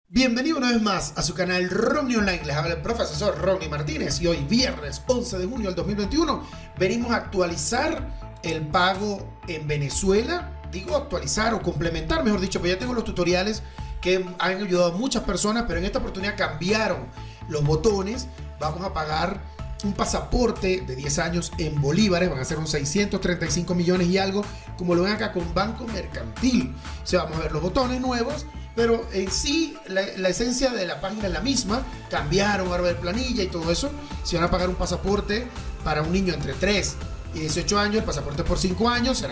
Bienvenido una vez más a su canal Romney Online. Les habla el profesor Romney Martínez y hoy viernes 11 de junio del 2021 venimos a actualizar el pago en Venezuela. Digo actualizar o complementar, mejor dicho, pues ya tengo los tutoriales que han ayudado a muchas personas, pero en esta oportunidad cambiaron los botones. Vamos a pagar un pasaporte de 10 años en bolívares, van a ser unos 635 millones y algo, como lo ven acá con Banco Mercantil. O sea, vamos a ver los botones nuevos, pero en sí la esencia de la página es la misma. Cambiaron ahora de planilla y todo eso. Si van a pagar un pasaporte para un niño entre 3 y 18 años, el pasaporte por 5 años será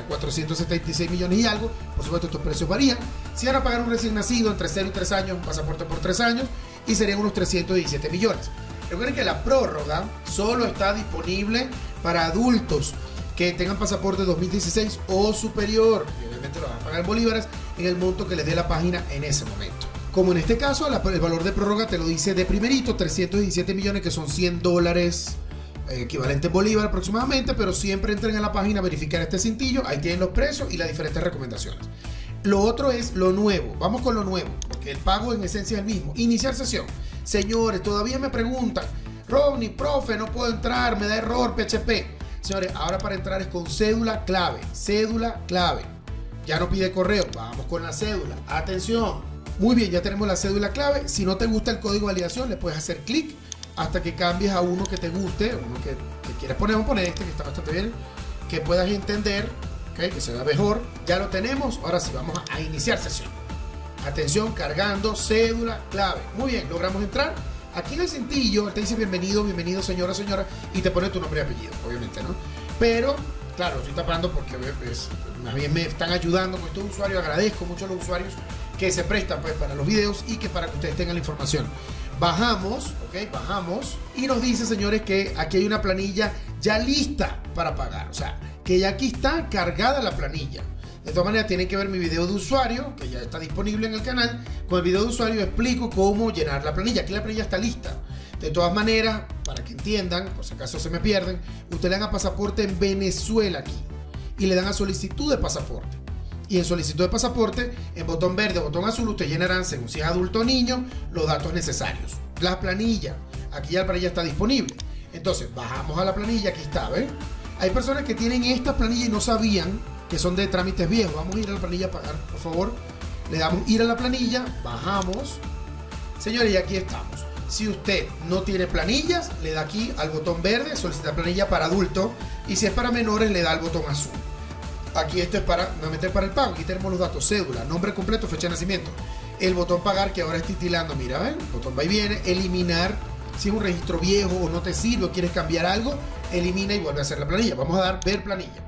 476 millones y algo. Por supuesto, estos precios varían. Si van a pagar un recién nacido entre 0 y 3 años, un pasaporte por 3 años y serían unos 317 millones. Recuerden que la prórroga solo está disponible para adultos que tengan pasaporte 2016 o superior, y obviamente lo van a pagar en bolívares en el monto que les dé la página en ese momento. Como en este caso, el valor de prórroga te lo dice de primerito, 317 millones, que son 100 dólares equivalente en bolívar aproximadamente, pero siempre entren a la página a verificar este cintillo, ahí tienen los precios y las diferentes recomendaciones. Lo otro es lo nuevo. Vamos con lo nuevo, porque el pago en esencia es el mismo. Iniciar sesión. Señores, todavía me preguntan, Romney, profe, no puedo entrar, me da error PHP. Señores, ahora para entrar es con cédula clave. Cédula clave. Ya no pide correo, vamos con la cédula. Atención. Muy bien, ya tenemos la cédula clave. Si no te gusta el código de validación, le puedes hacer clic hasta que cambies a uno que te guste, uno que quieras poner. Vamos a poner este que está bastante bien, que puedas entender, ¿okay? Que se vea mejor. Ya lo tenemos. Ahora sí, vamos a iniciar sesión. Atención, cargando cédula clave. Muy bien, logramos entrar. Aquí en el cintillo te dice bienvenido, bienvenido señora, señora, y te pone tu nombre y apellido, obviamente, ¿no? Pero, claro, estoy tapando porque más bien me están ayudando con estos usuarios. Agradezco mucho a los usuarios que se prestan pues para los videos y que para que ustedes tengan la información. Bajamos, ok, bajamos y nos dice, señores, que aquí hay una planilla ya lista para pagar. O sea, que ya aquí está cargada la planilla. De todas maneras, tienen que ver mi video de usuario, que ya está disponible en el canal. Con el video de usuario explico cómo llenar la planilla. Aquí la planilla está lista. De todas maneras, para que entiendan, por si acaso se me pierden, ustedes le dan a pasaporte en Venezuela aquí y le dan a solicitud de pasaporte. Y en solicitud de pasaporte, en botón verde o botón azul, ustedes llenarán, según si es adulto o niño, los datos necesarios. La planilla, aquí ya la planilla está disponible. Entonces, bajamos a la planilla, aquí está, ¿ven? Hay personas que tienen esta planilla y no sabían que son de trámites viejos. Vamos a ir a la planilla a pagar, por favor. Le damos ir a la planilla, bajamos. Señores, y aquí estamos. Si usted no tiene planillas, le da aquí al botón verde, solicitar planilla para adulto. Y si es para menores, le da al botón azul. Aquí esto es para, nuevamente para el pago. Aquí tenemos los datos, cédula, nombre completo, fecha de nacimiento. El botón pagar, que ahora está titilando, mira, ¿ven? El botón va y viene, eliminar. Si es un registro viejo o no te sirve o quieres cambiar algo, elimina y vuelve a hacer la planilla. Vamos a dar ver planilla.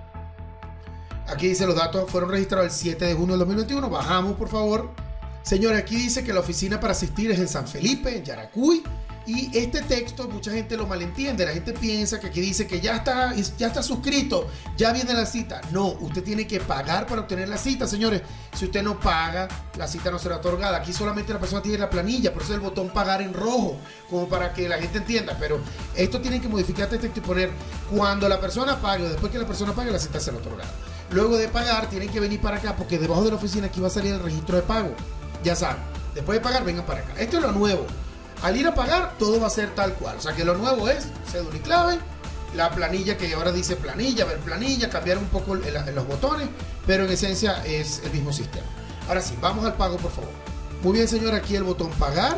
Aquí dice los datos fueron registrados el 7 de junio del 2021. Bajamos, por favor. Señores, aquí dice que la oficina para asistir es en San Felipe, en Yaracuy. Y este texto mucha gente lo malentiende. La gente piensa que aquí dice que ya está suscrito, ya viene la cita. No, usted tiene que pagar para obtener la cita, señores. Si usted no paga, la cita no será otorgada. Aquí solamente la persona tiene la planilla, por eso el botón pagar en rojo, como para que la gente entienda. Pero esto tienen que modificar este texto y poner cuando la persona pague o después que la persona pague, la cita será otorgada. Luego de pagar, tienen que venir para acá porque debajo de la oficina aquí va a salir el registro de pago. Ya saben, después de pagar, vengan para acá. Esto es lo nuevo. Al ir a pagar, todo va a ser tal cual. O sea que lo nuevo es cédula y clave, la planilla que ahora dice planilla, ver planilla, cambiar un poco los botones, pero en esencia es el mismo sistema. Ahora sí, vamos al pago, por favor. Muy bien, señor, aquí el botón pagar.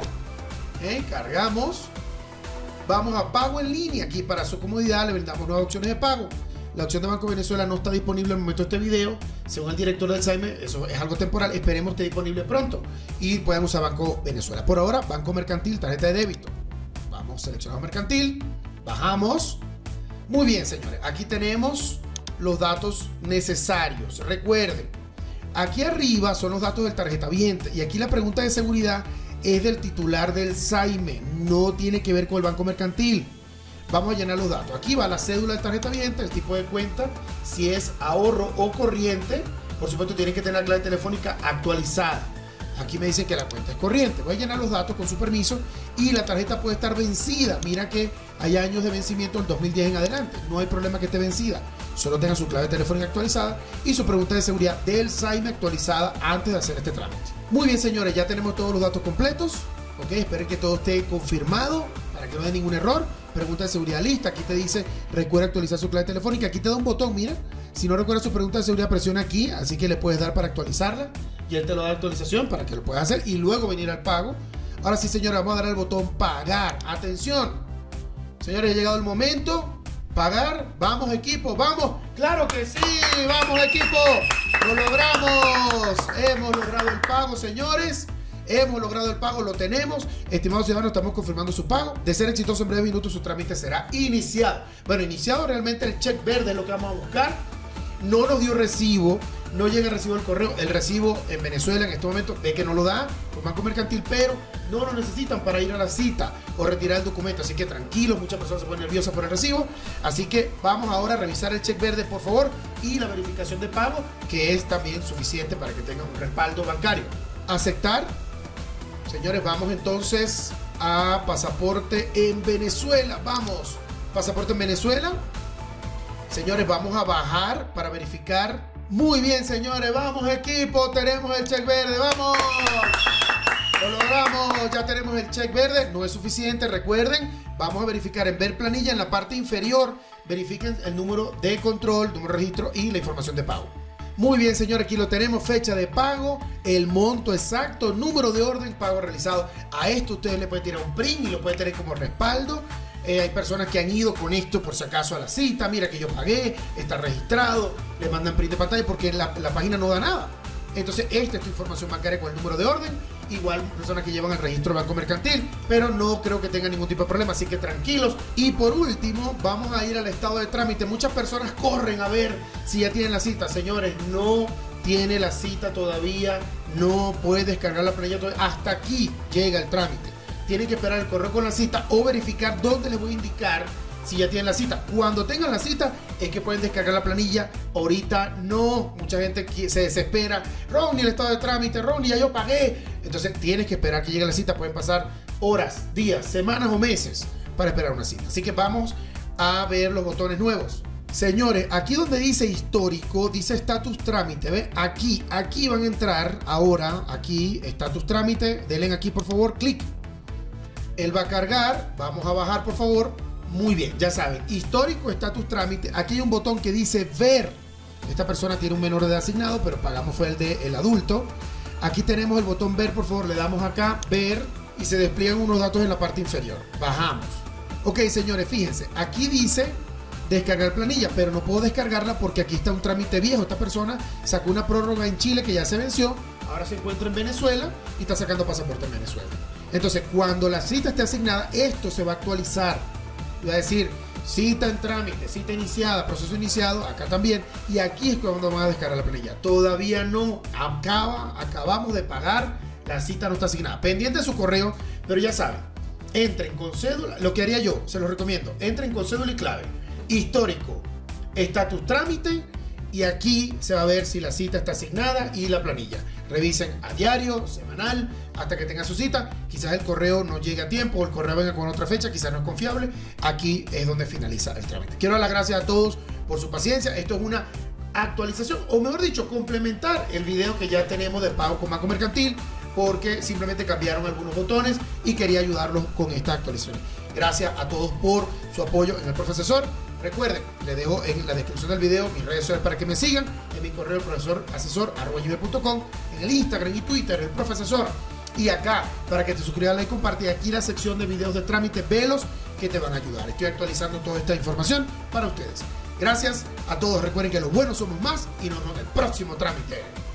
Cargamos. Vamos a pago en línea. Aquí para su comodidad le brindamos nuevas opciones de pago. La opción de Banco Venezuela no está disponible en el momento de este video. Según el director del SAIME, eso es algo temporal. Esperemos que esté disponible pronto y puedan usar Banco Venezuela. Por ahora, Banco Mercantil, tarjeta de débito. Vamos, seleccionamos Mercantil. Bajamos. Muy bien, señores. Aquí tenemos los datos necesarios. Recuerden, aquí arriba son los datos del tarjetaviente. Y aquí la pregunta de seguridad es del titular del SAIME. No tiene que ver con el Banco Mercantil. Vamos a llenar los datos. Aquí va la cédula del tarjetaviente, el tipo de cuenta, si es ahorro o corriente. Por supuesto, tienen que tener la clave telefónica actualizada. Aquí me dicen que la cuenta es corriente. Voy a llenar los datos con su permiso y la tarjeta puede estar vencida. Mira que hay años de vencimiento del 2010 en adelante. No hay problema que esté vencida. Solo tenga su clave telefónica actualizada y su pregunta de seguridad del SAIME actualizada antes de hacer este trámite. Muy bien, señores, ya tenemos todos los datos completos. Ok, esperen que todo esté confirmado para que no haya ningún error. Pregunta de seguridad lista. Aquí te dice, recuerda actualizar su clave telefónica. Aquí te da un botón, mira. Si no recuerda su pregunta de seguridad, presiona aquí. Así que le puedes dar para actualizarla. Y él te lo da actualización para que lo puedas hacer y luego venir al pago. Ahora sí, señores, vamos a dar el botón pagar. Atención. Señores, ha llegado el momento. Pagar. Vamos, equipo, vamos. ¡Claro que sí! ¡Vamos, equipo! ¡Lo logramos! Hemos logrado el pago, señores. Hemos logrado el pago, lo tenemos. Estimados ciudadanos, estamos confirmando su pago. De ser exitoso, en breves minutos su trámite será iniciado. Bueno, iniciado realmente el cheque verde es lo que vamos a buscar. No nos dio recibo, no llega el recibo del correo. El recibo en Venezuela en este momento ve que no lo da por Banco Mercantil, pero no lo necesitan para ir a la cita o retirar el documento. Así que tranquilos, muchas personas se ponen nerviosas por el recibo. Así que vamos ahora a revisar el cheque verde, por favor, y la verificación de pago, que es también suficiente para que tengan un respaldo bancario. Aceptar. Señores, vamos entonces a pasaporte en Venezuela. Vamos, pasaporte en Venezuela. Señores, vamos a bajar para verificar. Muy bien, señores, vamos, equipo, tenemos el cheque verde, vamos. Lo logramos, ya tenemos el cheque verde. No es suficiente, recuerden, vamos a verificar en ver planilla en la parte inferior. Verifiquen el número de control, número de registro y la información de pago. Muy bien, señor, aquí lo tenemos, fecha de pago, el monto exacto, número de orden, pago realizado. A esto ustedes le pueden tirar un print y lo pueden tener como respaldo. Hay personas que han ido con esto por si acaso a la cita, mira que yo pagué, está registrado, le mandan print de pantalla porque la página no da nada. Entonces esta es tu información bancaria con el número de orden. Igual personas que llevan el registro de Banco Mercantil, pero no creo que tengan ningún tipo de problema, así que tranquilos. Y por último, vamos a ir al estado de trámite. Muchas personas corren a ver si ya tienen la cita. Señores, no tiene la cita todavía, no puede descargar la planilla todavía. Hasta aquí llega el trámite. Tienen que esperar el correo con la cita o verificar dónde les voy a indicar si ya tienen la cita. Cuando tengan la cita es que pueden descargar la planilla. Ahorita no. Mucha gente se desespera. Ronnie, el estado de trámite. Ronnie, ya yo pagué. Entonces tienes que esperar que llegue la cita. Pueden pasar horas, días, semanas o meses para esperar una cita. Así que vamos a ver los botones nuevos. Señores, aquí donde dice histórico, dice estatus trámite. ¿Ven? Aquí van a entrar ahora. Aquí, estatus trámite. Denle aquí, por favor, clic. Él va a cargar. Vamos a bajar, por favor. Muy bien, ya saben, histórico, estatus trámite. Aquí hay un botón que dice ver. Esta persona tiene un menor de edad asignado, pero pagamos fue el del adulto. Aquí tenemos el botón ver, por favor, le damos acá, ver, y se despliegan unos datos en la parte inferior. Bajamos. Ok, señores, fíjense, aquí dice descargar planilla, pero no puedo descargarla porque aquí está un trámite viejo. Esta persona sacó una prórroga en Chile que ya se venció, ahora se encuentra en Venezuela y está sacando pasaporte en Venezuela. Entonces, cuando la cita esté asignada, esto se va a actualizar. Va a decir cita en trámite, cita iniciada, proceso iniciado, acá también. Y aquí es cuando van a descargar la planilla. Todavía no, acabamos de pagar, la cita no está asignada. Pendiente de su correo, pero ya saben, entren con cédula, lo que haría yo, se los recomiendo, entren con cédula y clave. Histórico, estatus trámite, y aquí se va a ver si la cita está asignada y la planilla. Revisen a diario, semanal, hasta que tengan su cita. Quizás el correo no llegue a tiempo o el correo venga con otra fecha, quizás no es confiable. Aquí es donde finaliza el trámite. Quiero dar las gracias a todos por su paciencia. Esto es una actualización, o mejor dicho, complementar el video que ya tenemos de pago con Banco Mercantil, porque simplemente cambiaron algunos botones y quería ayudarlos con esta actualización. Gracias a todos por su apoyo en el Profesor. Recuerden, les dejo en la descripción del video mis redes sociales para que me sigan, en mi correo profesorasesor@gmail.com, en el Instagram y Twitter, el Profesor, y acá para que te suscribas, like, comparte, y aquí la sección de videos de trámite, velos que te van a ayudar. Estoy actualizando toda esta información para ustedes. Gracias a todos, recuerden que los buenos somos más y nos vemos en el próximo trámite.